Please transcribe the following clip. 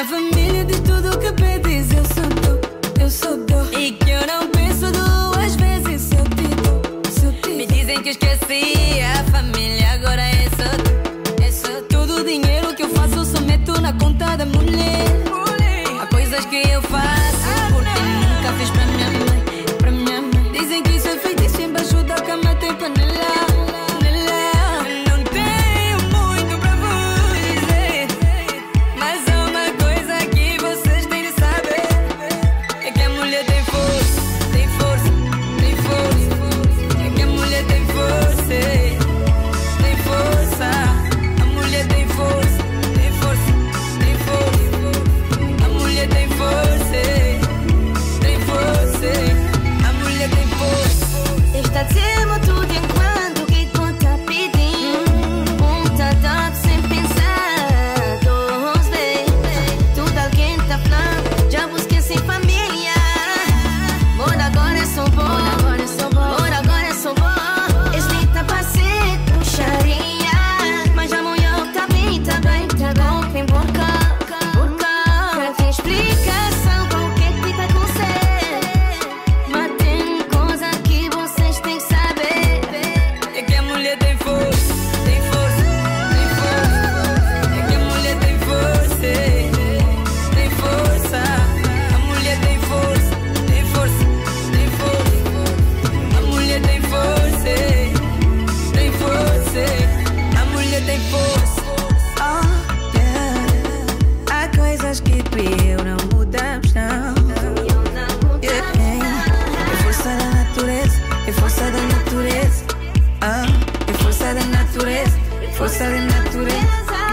família diz tudo o que pedes, eu sou dou. E que eu não penso duas vezes se eu te dou. Me dizem que esqueci a família, agora é só tu. Todo o dinheiro que eu faço só meto na conta da mulher. Há coisas que eu faço porque nunca fiz para minha mãe. Dizem que isso é feitiço, embaixo da cama tem panela. Não tenho muito pra vos dizer, mas há uma coisa que vocês têm de saber: é que a mulher tem força, tem força, tem força. É que a mulher tem força, tem força. A mulher tem força, tem força, tem força. A mulher tem força, tem força. A mulher tem força. Está dizendo tudo enquanto que tu tá pedindo. Tá dando sem pensar duas vezes. Tudo alguém tá falando, já busquei sem família. Mora agora é só bom, mora agora é só bom. Este tá passando puxaria, mas amanhã tá bem, tá bem, tá bom. Vem por cá, pra ter explicação com o que tá com você. Mas tem coisa que vocês têm que saber: é que a mulher tem força, tem força, tem força. É que a mulher tem força, tem força. A mulher tem força, tem força, tem força. A mulher tem força, tem força. A mulher tem força. Oh, yeah. Há coisas que tu e eu não mudamos, não. É força da natureza, é força da natureza. É força da natureza, força da natureza.